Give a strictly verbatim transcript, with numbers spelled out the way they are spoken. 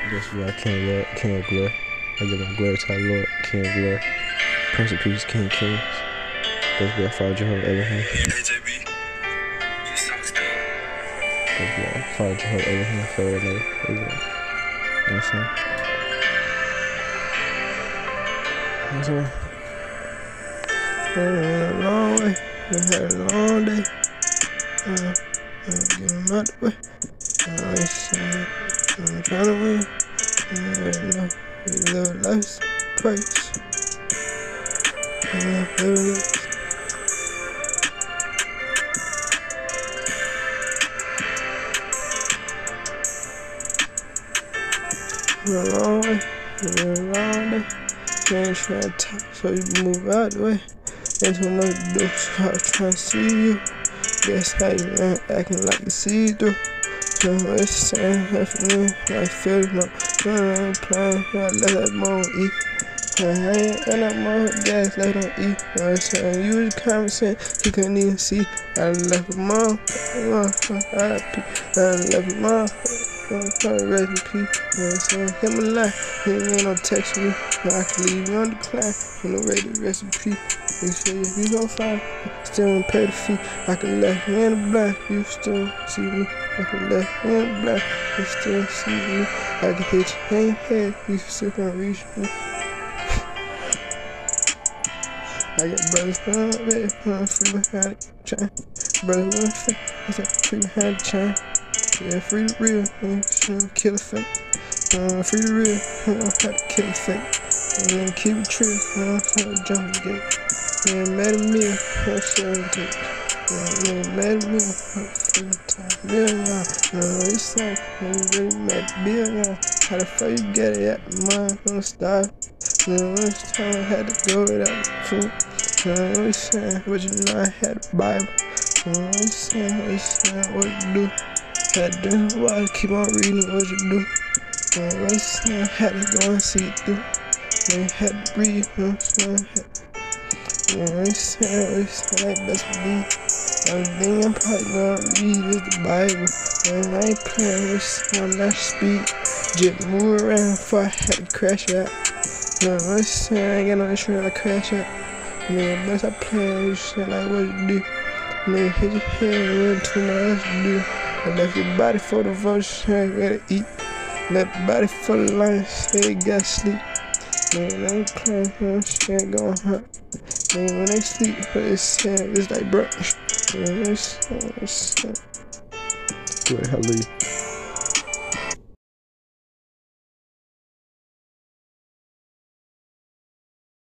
This is why King Lord, King of Glory. I give my glory to our Lord, King of Glory. Prince of Peace, King of Kings. This is why I follow Jehovah Elohim. Hey J B, you suck still. This is why I follow Jehovah Elohim forever and ever. You know what I'm saying? You know what I'm saying? Uh, a long way. We had a long day. Uh, uh, get him out the way. Uh, it's, uh, I'm trying to win. Uh, you know, we live life's price. Uh, here it is. We're a long way. We're a long day. You ain't trying to talk, so you move out the way. Into another door, so I was trying to see you. Guess how you learn acting like you see through. So it's saying that for me, like feeling no, I ain't playing, I let that mom eat. I ain't got no more gas left on E. You know what I'm saying? You was conversation, he couldn't even see. I left a mom, I left a mom. Rest in peace, you know what I'm saying? Hit my line, he ain't no text me. I can leave you on the decline, you know, ready to rest in peace. Make sure if you gon' find, still don't pay the fee. I can left me in the blind, you still see me. I can left me in the blind, you still see me. I can hit you in your head, you still can't reach me. I got brothers on the bed, I'm free behind the chain. Brothers with a fit, I said free behind the chain. Yeah, free the real, man, you kill a fake. Uh, free the real, you know, how to kill a fake. And then keep it true, you know, how to jump the gate. Yeah, mad at me, I'm sharing tape. Yeah, mad at me, I'm feeling time. Yeah, yeah, you know, it's like, man, you really mad at me, yeah. How the fuck you get it at the mind, don't stop. You know, this time I had to go without the food. You know what I'm saying, but you know I had the Bible. You know what I'm saying, what I'm saying, what to do. Had to drink water, keep on reading what you do. You know what I'm saying, had to go and see it through. Man, had to breathe, you know what I'm saying. You know what I'm saying, what I'm saying, like best believe. Only thing I'm probably gonna read is the Bible. And I ain't playing with I'm not speed. Just move around before I had to crash out. You know what I'm saying, I ain't got no insurance, I crash out. Man, best I playing with shit like what you do. Man, hit your head and run too much to do. I left your body for the vulture, gotta eat. Left the body for the lion, say you gotta sleep. Man, I ain't playing, you know, shit going hurt. Man, when they sleep, it's, it's like brunch. You know what I'm saying? Good, hallelujah.